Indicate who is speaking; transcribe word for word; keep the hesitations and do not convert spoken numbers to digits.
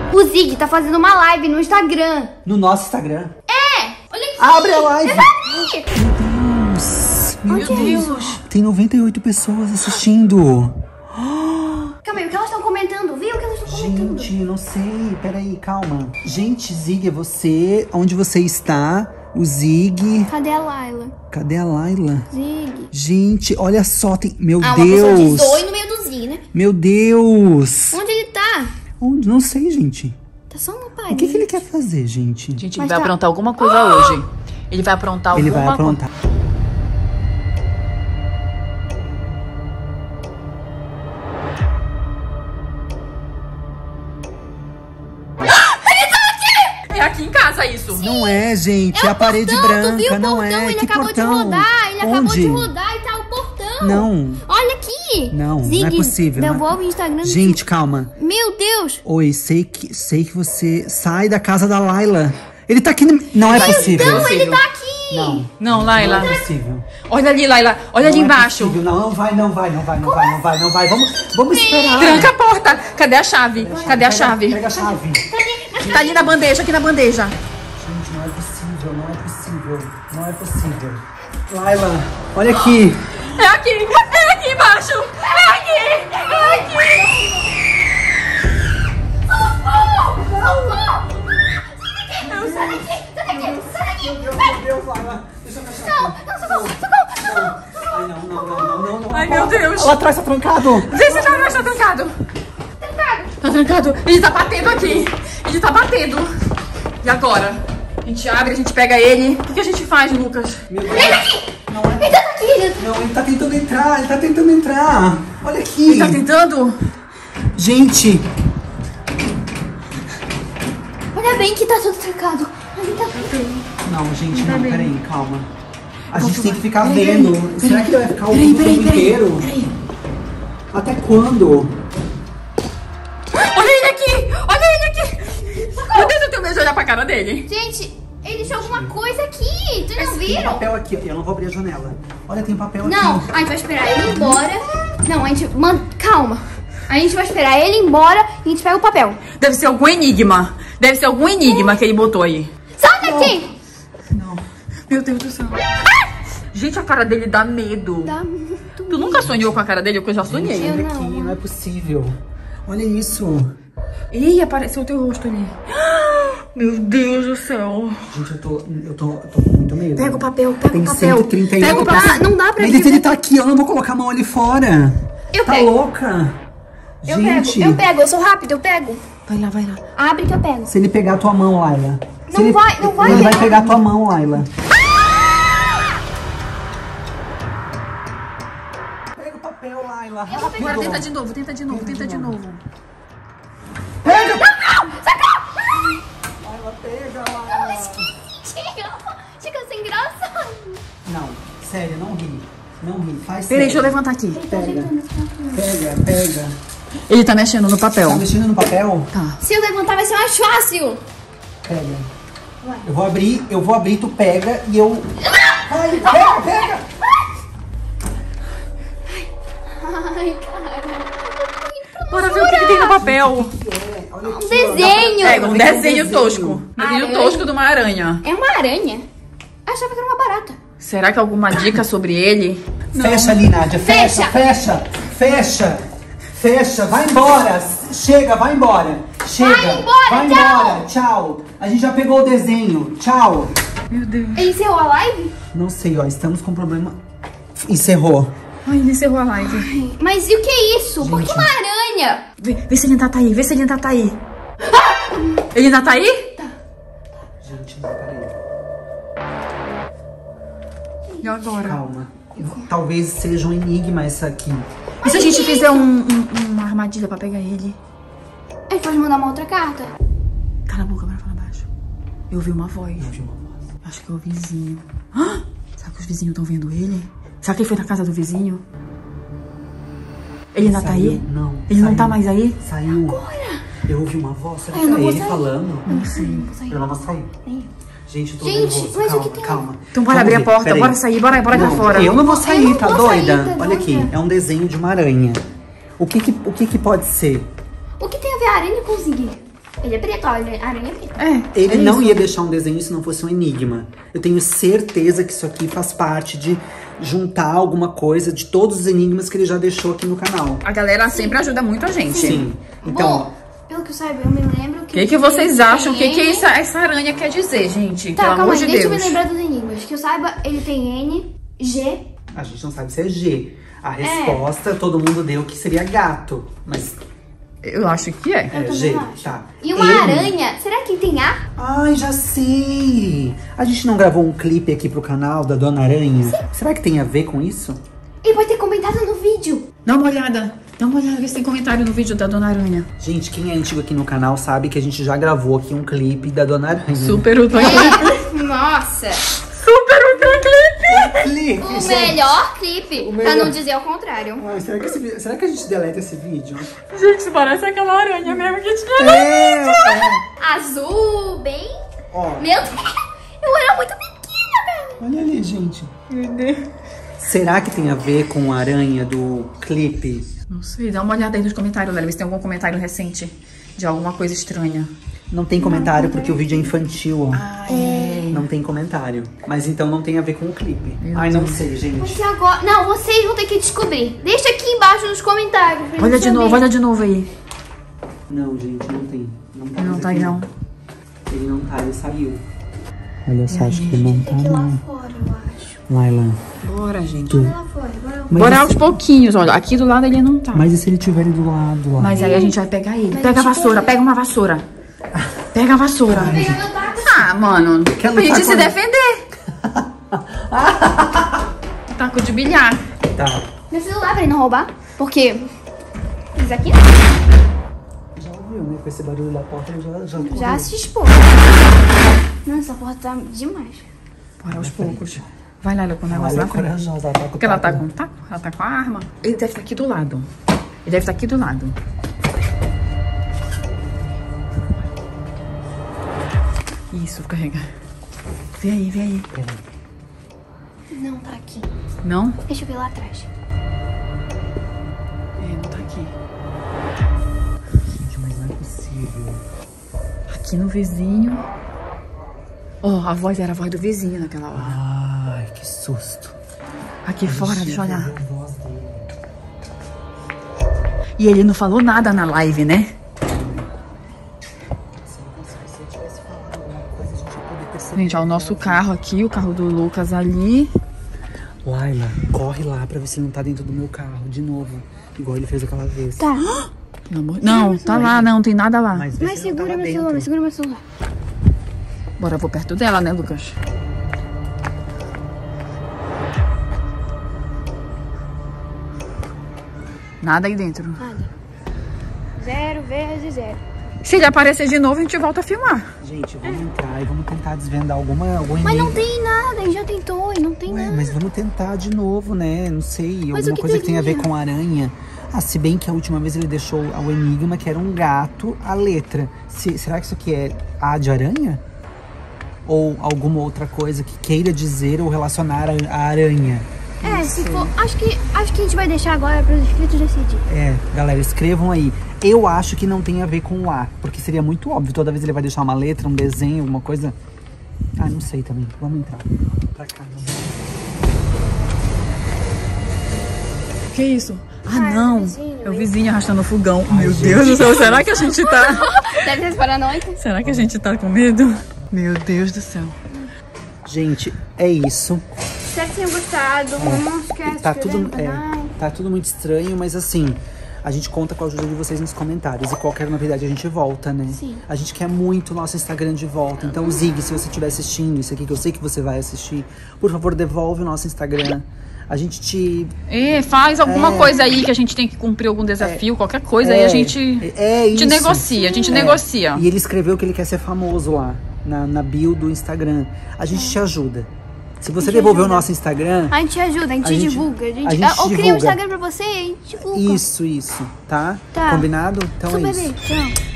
Speaker 1: O Zig tá fazendo uma live no Instagram.
Speaker 2: No nosso Instagram?
Speaker 1: É! Olha aqui!
Speaker 2: Abre a live!
Speaker 1: Meu
Speaker 2: Deus! Meu
Speaker 1: Onde
Speaker 2: Deus! É tem noventa e oito pessoas assistindo.
Speaker 1: Calma aí, o que elas estão comentando? Viu o que elas estão comentando?
Speaker 2: Gente, não sei. Peraí, calma. Gente, Zig, é você? Onde você está? O Zig.
Speaker 1: Cadê a Laila?
Speaker 2: Cadê a Laila?
Speaker 1: Zig.
Speaker 2: Gente, olha só, tem... Meu
Speaker 1: ah,
Speaker 2: Deus!
Speaker 1: uma pessoa de zoe no meio do Zig, né?
Speaker 2: Meu Deus!
Speaker 1: Onde ele tá?
Speaker 2: Onde? Não sei, gente.
Speaker 1: Tá só uma parede.
Speaker 2: O que, que ele quer fazer, gente?
Speaker 3: Gente, ele
Speaker 1: Mas
Speaker 3: vai
Speaker 1: tá...
Speaker 3: aprontar alguma coisa oh! hoje. Ele vai aprontar
Speaker 2: ele
Speaker 3: alguma coisa.
Speaker 2: Ele vai aprontar. Co
Speaker 3: É aqui em casa isso.
Speaker 2: Sim. Não é, gente.
Speaker 1: É,
Speaker 2: é a parede
Speaker 1: portão,
Speaker 2: branca,
Speaker 1: viu o
Speaker 2: não
Speaker 1: portão?
Speaker 2: é.
Speaker 1: Ele
Speaker 2: que
Speaker 1: acabou
Speaker 2: portão?
Speaker 1: de rodar. Ele
Speaker 2: Onde?
Speaker 1: acabou de rodar e tá o portão.
Speaker 2: Não.
Speaker 1: Olha aqui.
Speaker 2: Não,
Speaker 1: Zig,
Speaker 2: não é possível.
Speaker 1: Devolve o Instagram.
Speaker 2: Gente, calma.
Speaker 1: Meu Deus.
Speaker 2: Oi, sei que, sei que você sai da casa da Laila. Ele tá aqui. No... Não é possível.
Speaker 1: Não, ele tá aqui.
Speaker 2: Não.
Speaker 3: Não, Laila.
Speaker 2: Não é possível.
Speaker 3: Olha ali, Laila. Olha
Speaker 2: não
Speaker 3: ali
Speaker 2: é
Speaker 3: embaixo.
Speaker 2: Possível. Não, não vai, não vai, não vai, não vai, não vai, não vai. Vamos, vamos esperar.
Speaker 3: Tranca a porta. Cadê a chave? Cadê a chave?
Speaker 2: Pega a chave.
Speaker 3: Tá ali na bandeja, aqui na bandeja.
Speaker 2: Gente, não é possível, não é possível. Não é possível. Laila, olha aqui.
Speaker 3: É aqui, é aqui embaixo. É aqui, é aqui.
Speaker 1: Sai daqui, sai daqui, sai daqui.
Speaker 2: Meu Deus, meu Deus, Laila. Deixa eu fechar.
Speaker 1: Não, socorro, socorro, socorro.
Speaker 2: Ai, não, não, não, não, não.
Speaker 3: Ai, meu Deus.
Speaker 2: Lá atrás tá trancado.
Speaker 3: Vê se tá atrás, tá trancado.
Speaker 1: Trancado.
Speaker 3: Tá trancado. Ele tá batendo aqui. Ele tá batendo. E agora? A gente abre, a gente pega ele. O que, que a gente faz, Lucas?
Speaker 2: Meu Deus.
Speaker 1: Ele tá aqui.
Speaker 2: Não é.
Speaker 1: Ele tá aqui. Ele...
Speaker 2: Não, ele tá tentando entrar, ele tá tentando entrar. Olha aqui.
Speaker 3: Ele tá tentando?
Speaker 2: Gente.
Speaker 1: Olha bem que tá tudo trancado. Ele tá aqui.
Speaker 2: Não, gente, não,
Speaker 3: bem.
Speaker 2: peraí, calma. A gente
Speaker 3: Vamos
Speaker 2: tem
Speaker 3: lá.
Speaker 2: que ficar
Speaker 3: Peraí,
Speaker 2: vendo.
Speaker 3: peraí,
Speaker 2: Será que ele vai ficar o
Speaker 3: Peraí,
Speaker 2: tempo
Speaker 3: peraí, peraí.
Speaker 2: inteiro?
Speaker 3: Peraí.
Speaker 2: Até quando?
Speaker 3: Olha ele aqui! Olha ele aqui! Meu Deus, eu tenho medo de olhar pra cara dele.
Speaker 1: Gente, ele deixou alguma coisa aqui. Vocês não
Speaker 2: Tem
Speaker 1: viram?
Speaker 2: papel aqui, ó. Eu não vou abrir a janela. Olha, tem papel
Speaker 1: Não,
Speaker 2: aqui.
Speaker 1: a gente vai esperar ele ir embora. Não, a gente... Man... Calma. A gente vai esperar ele ir embora e a gente pega o papel.
Speaker 3: Deve ser algum enigma. Deve ser algum enigma que ele botou aí.
Speaker 1: Sai daqui!
Speaker 2: Não.
Speaker 3: Meu Deus do céu. Gente, a cara dele dá medo.
Speaker 1: Dá muito
Speaker 3: Tu nunca sonhou com a cara dele? Porque eu já sonhei.
Speaker 2: Gente, olha
Speaker 1: Eu
Speaker 2: aqui,
Speaker 1: não.
Speaker 2: não é possível. Olha isso.
Speaker 3: Ih, apareceu o teu rosto ali. Meu Deus do céu.
Speaker 2: Gente, eu tô, eu tô, eu tô com muito medo.
Speaker 3: Pega o papel, pega
Speaker 2: Tem
Speaker 3: o papel.
Speaker 2: cento e trinta e um.
Speaker 3: Pega o papel.
Speaker 1: Não dá pra
Speaker 2: Mas
Speaker 1: ver.
Speaker 2: ele tá aqui, eu não vou colocar a mão ali fora.
Speaker 1: Eu
Speaker 2: tá
Speaker 1: pego.
Speaker 2: louca?
Speaker 1: Eu
Speaker 2: Gente,
Speaker 1: pego, eu pego, eu sou rápida, eu pego.
Speaker 3: Vai lá, vai lá.
Speaker 1: Abre que eu pego.
Speaker 2: se ele pegar a tua mão, Laila. Se
Speaker 1: Não
Speaker 2: ele,
Speaker 1: vai, não vai
Speaker 2: Ele vai
Speaker 1: pegar.
Speaker 2: pegar a tua mão, Laila. Pega o papel, Laila.
Speaker 1: Eu vou pegar.
Speaker 3: Agora
Speaker 2: rápido.
Speaker 3: tenta de novo, tenta de novo, tenta de novo.
Speaker 2: Pega!
Speaker 1: Socorro!
Speaker 2: Laila, pega, Laila.
Speaker 1: Chega, chega sem graça.
Speaker 2: Não, sério, não ri. Não ri, faz
Speaker 3: Peraí, deixa eu
Speaker 2: sério.
Speaker 3: levantar aqui.
Speaker 2: Pega, pega, pega.
Speaker 3: Ele tá mexendo no papel.
Speaker 2: Tá mexendo no papel?
Speaker 3: Tá.
Speaker 1: Se eu levantar vai ser mais fácil.
Speaker 2: Pega. Eu vou abrir, eu vou abrir, tu pega e eu... Ai, pega, pega!
Speaker 1: Ai, cara.
Speaker 3: Bora ver o que, que tem no papel.
Speaker 2: É, olha
Speaker 1: Um
Speaker 2: aqui, ó,
Speaker 1: desenho.
Speaker 3: Pega um
Speaker 2: Vai ter um
Speaker 3: desenho
Speaker 2: desenho.
Speaker 3: tosco. Um desenho
Speaker 1: Aranha.
Speaker 3: tosco de uma aranha.
Speaker 1: É uma aranha. Eu achava que era uma barata.
Speaker 3: Será que alguma dica sobre ele?
Speaker 2: Fecha ali, Nádia. Fecha,
Speaker 1: Fecha.
Speaker 2: fecha, fecha, fecha. Vai embora. Chega, vai embora. Chega.
Speaker 1: Vai embora,
Speaker 2: vai
Speaker 1: tchau.
Speaker 2: embora. Tchau. A gente já pegou o desenho. Tchau.
Speaker 3: Meu Deus.
Speaker 1: Ele encerrou a live?
Speaker 2: Não sei, ó. Estamos com problema. Encerrou.
Speaker 3: Ai, ele encerrou a live.
Speaker 1: Mas e o que é isso? Por que
Speaker 2: Gente.
Speaker 1: uma aranha?
Speaker 3: Vê, vê se ele ainda tá aí, vê se ele ainda tá aí. Ele ainda tá aí?
Speaker 2: Gente, não, peraí.
Speaker 3: E agora?
Speaker 2: Calma. Talvez seja um enigma essa aqui.
Speaker 3: E se a gente fizer um, um- uma armadilha pra pegar ele?
Speaker 1: Ele pode mandar uma outra carta.
Speaker 3: Cala a boca, bora falar baixo. Eu ouvi uma voz.
Speaker 2: Eu vi uma voz.
Speaker 3: Acho que é o vizinho. Ah! Será que os vizinhos estão vendo ele? Será que ele foi na casa do vizinho? Ele ainda tá
Speaker 2: Saiu?
Speaker 3: aí?
Speaker 2: Não.
Speaker 3: Ele não
Speaker 2: saiu.
Speaker 3: tá mais aí?
Speaker 2: Saiu. Agora? Eu ouvi uma voz. Será
Speaker 1: Eu
Speaker 2: que
Speaker 1: não
Speaker 2: é
Speaker 1: vou
Speaker 2: ele
Speaker 1: sair.
Speaker 2: falando?
Speaker 1: Eu não sei, não vou sair.
Speaker 2: Eu não vou sair.
Speaker 1: Nem eu.
Speaker 2: Gente, eu tô
Speaker 1: Gente,
Speaker 2: nervoso.
Speaker 1: mas o
Speaker 2: calma,
Speaker 1: que tem?
Speaker 2: calma.
Speaker 3: Então bora
Speaker 2: Vamos
Speaker 3: abrir a
Speaker 2: ver,
Speaker 3: porta,
Speaker 2: peraí.
Speaker 3: bora sair, bora, bora cá
Speaker 2: Não,
Speaker 3: fora.
Speaker 2: eu não vou sair,
Speaker 1: não
Speaker 2: tá
Speaker 1: vou
Speaker 2: doida?
Speaker 1: sair, tá
Speaker 2: Olha aqui,
Speaker 1: doida?
Speaker 2: é um desenho de uma aranha. O que que, o que que pode ser?
Speaker 1: O que tem a ver a aranha com conseguir? Ele é preto, ó, ele é aranha preta.
Speaker 3: É.
Speaker 2: Ele
Speaker 3: é
Speaker 2: não
Speaker 3: isso.
Speaker 2: ia deixar um desenho se não fosse um enigma. Eu tenho certeza que isso aqui faz parte de juntar alguma coisa de todos os enigmas que ele já deixou aqui no canal.
Speaker 3: A galera sempre ajuda muito a gente.
Speaker 2: Sim. Então,
Speaker 1: Bom, pelo que eu saiba, eu me lembro que...
Speaker 3: O que, que vocês acham? O que, que
Speaker 1: N...
Speaker 3: essa, essa aranha quer dizer, gente?
Speaker 1: Tá,
Speaker 3: Pelo
Speaker 1: calma
Speaker 3: amor
Speaker 1: aí,
Speaker 3: de
Speaker 1: deixa
Speaker 3: Deus.
Speaker 1: eu me lembrar dos enigmas. Que eu saiba, ele tem N, G...
Speaker 2: a gente não sabe se é G. A resposta todo mundo deu que seria gato. Mas
Speaker 3: Eu acho que é.
Speaker 2: é
Speaker 1: também
Speaker 2: G,
Speaker 1: acho.
Speaker 2: tá.
Speaker 1: E uma
Speaker 2: N.
Speaker 1: aranha, será que tem A?
Speaker 2: Ai, já sei! A gente não gravou um clipe aqui pro canal da Dona Aranha? Sim. Será que tem a ver com isso?
Speaker 1: Ele pode ter comentado no vídeo.
Speaker 3: Dá uma olhada. Dá uma olhada, vê se tem comentário no vídeo da Dona Aranha.
Speaker 2: Gente, quem é antigo aqui no canal sabe que a gente já gravou aqui um clipe da Dona Aranha.
Speaker 3: Super ultra clipe.
Speaker 1: Nossa!
Speaker 3: Super ultra clipe.
Speaker 2: Clipe,
Speaker 1: O
Speaker 2: gente.
Speaker 1: melhor clipe,
Speaker 2: O
Speaker 1: pra
Speaker 2: melhor.
Speaker 1: não dizer o contrário.
Speaker 2: Ai, será, que esse vi- será que a gente deleta esse vídeo?
Speaker 3: Gente, isso parece aquela aranha mesmo que tinha.
Speaker 2: É, é.
Speaker 1: Azul, bem...
Speaker 2: Ó,
Speaker 1: Meu Deus, eu era muito pequena, velho.
Speaker 2: olha ali, gente.
Speaker 3: Meu Deus.
Speaker 2: Será que tem a ver com a aranha do clipe?
Speaker 3: Não sei, dá uma olhada aí nos comentários, velho. Vê se tem algum comentário recente de alguma coisa estranha.
Speaker 2: Não tem comentário porque o vídeo é infantil, ó.
Speaker 3: Ah, é.
Speaker 2: Não tem comentário. Mas então não tem a ver com o clipe. Ai, não sei, gente.
Speaker 1: Você agora... Não, vocês vão ter que descobrir. Deixa aqui embaixo nos comentários. pra
Speaker 3: Olha
Speaker 1: gente
Speaker 3: de novo,
Speaker 1: saber.
Speaker 3: olha de novo aí.
Speaker 2: Não, gente, não tem. Não tá,
Speaker 3: Não
Speaker 2: mais
Speaker 3: tá
Speaker 2: aqui,
Speaker 3: aí, não.
Speaker 2: Ele não tá, ele saiu. Olha só, acho que ele não tá,
Speaker 1: Tem que ir lá
Speaker 2: não.
Speaker 1: fora, eu acho.
Speaker 2: Laila.
Speaker 3: Bora, gente.
Speaker 1: Bora lá fora, bora lá
Speaker 2: Mas
Speaker 3: Bora
Speaker 2: e
Speaker 3: aos
Speaker 2: se-
Speaker 3: pouquinhos, olha. Aqui do lado ele não tá.
Speaker 2: Mas e se ele tiver ali do lado, ó?
Speaker 3: Mas aí a gente vai pegar ele.
Speaker 1: Mas
Speaker 3: Pega a
Speaker 1: tipo-
Speaker 3: vassoura, pega uma vassoura. Pega a vassoura.
Speaker 1: Pega meu taco.
Speaker 3: Ah, mano.
Speaker 2: Quer
Speaker 3: Pra
Speaker 2: lutar
Speaker 3: gente se
Speaker 2: com-
Speaker 3: defender. Taco de bilhar.
Speaker 2: Tá.
Speaker 1: Meu celular pra ele não roubar. Porque... Isso aqui
Speaker 2: Já ouviu, né? Com esse barulho da porta, ele já... Já,
Speaker 1: já se expôs. Nossa, essa porta tá demais.
Speaker 3: Bora aos poucos. Vai lá, com o negócio
Speaker 2: Olha,
Speaker 3: na frente.
Speaker 2: corajosa, ela tá com
Speaker 3: Porque ela tá
Speaker 2: taco.
Speaker 3: com o taco, ela tá com a arma. Ele deve estar aqui do lado. Ele deve estar aqui do lado. Isso, carrega. Vê aí, vê aí.
Speaker 1: Não tá aqui.
Speaker 3: Não?
Speaker 1: Deixa eu ver lá atrás.
Speaker 3: É, não tá aqui.
Speaker 2: Gente, mas não é possível.
Speaker 3: Aqui no vizinho. Ó, a voz era a voz do vizinho naquela hora.
Speaker 2: Ai, que susto.
Speaker 3: Aqui fora, deixa eu olhar.
Speaker 2: A voz dele.
Speaker 3: E ele não falou nada na live, né?
Speaker 2: Se eu tivesse falado alguma coisa, a gente ia poder perceber.
Speaker 3: Gente, ó, o nosso carro aqui, o carro do Lucas ali.
Speaker 2: Laila, corre lá pra ver se ele não tá dentro do meu carro de novo. Igual ele fez aquela vez.
Speaker 1: Tá.
Speaker 3: Pelo amor- Não, tá lá, não, tem nada lá.
Speaker 2: Mas, vê
Speaker 1: Mas
Speaker 2: se ele não
Speaker 1: segura
Speaker 2: tava
Speaker 1: meu celular,
Speaker 2: dentro.
Speaker 1: segura meu celular.
Speaker 3: Bora, eu vou perto dela, né, Lucas? Nada aí dentro.
Speaker 1: Nada. Zero vezes zero.
Speaker 3: Se ele aparecer de novo, a gente volta a filmar.
Speaker 2: Gente, vamos entrar e vamos tentar desvendar alguma, algum
Speaker 1: Mas
Speaker 2: enigma.
Speaker 1: não tem nada, ele já tentou e não tem
Speaker 2: Ué,
Speaker 1: nada.
Speaker 2: mas vamos tentar de novo, né? Não sei,
Speaker 1: Mas
Speaker 2: alguma
Speaker 1: o que
Speaker 2: coisa que tenha a ver
Speaker 1: teria?
Speaker 2: com aranha. Ah, se bem que a última vez ele deixou o enigma, que era um gato, a letra. Se- será que isso aqui é A de aranha? Ou alguma outra coisa que queira dizer ou relacionar a, a aranha?
Speaker 1: É, se for. Acho que, acho que a gente vai deixar agora para os inscritos decidir.
Speaker 2: É, galera, escrevam aí. Eu acho que não tem a ver com o A, porque seria muito óbvio. Toda vez ele vai deixar uma letra, um desenho, alguma coisa. Ah, não sei também. Vamos entrar. Pra cá.
Speaker 3: Que isso? Ah,
Speaker 1: Ah, é o
Speaker 3: não.
Speaker 1: vizinho,
Speaker 3: É o
Speaker 1: hein?
Speaker 3: vizinho arrastando o fogão. Meu Deus do céu, será que a gente tá...
Speaker 1: Deve ser paranoica.
Speaker 3: Será que a gente tá com medo? Meu Deus do céu.
Speaker 2: Gente, é isso.
Speaker 1: Espero que tenham gostado. Não esquece de
Speaker 2: Tá
Speaker 1: inscrever
Speaker 2: tudo,
Speaker 1: no canal.
Speaker 2: é, tá tudo muito estranho, mas assim, a gente conta com a ajuda de vocês nos comentários. E qualquer novidade a gente volta, né?
Speaker 1: Sim.
Speaker 2: A gente quer muito o nosso Instagram de volta. Então, Zig, se você estiver assistindo isso aqui, que eu sei que você vai assistir, por favor, devolve o nosso Instagram. A gente te...
Speaker 3: E faz alguma
Speaker 2: É.
Speaker 3: coisa aí que a gente tem que cumprir algum desafio, qualquer coisa aí
Speaker 2: É,
Speaker 3: a gente,
Speaker 2: é
Speaker 3: a gente
Speaker 2: isso.
Speaker 3: negocia, a gente
Speaker 2: É.
Speaker 3: negocia.
Speaker 2: E ele escreveu que ele quer ser famoso lá, na, na bio do Instagram. A gente te ajuda. Se você
Speaker 1: gente
Speaker 2: devolver o
Speaker 1: ajuda.
Speaker 2: nosso Instagram...
Speaker 1: A gente ajuda, a gente,
Speaker 2: A gente-
Speaker 1: divulga. A gente,
Speaker 2: a gente
Speaker 1: Ah, ou cria um
Speaker 2: divulga.
Speaker 1: Instagram pra você e a gente divulga.
Speaker 2: Isso, isso, tá?
Speaker 1: Tá.
Speaker 2: Combinado? Então
Speaker 1: Sou
Speaker 2: é
Speaker 1: bebê,
Speaker 2: isso.
Speaker 1: tchau.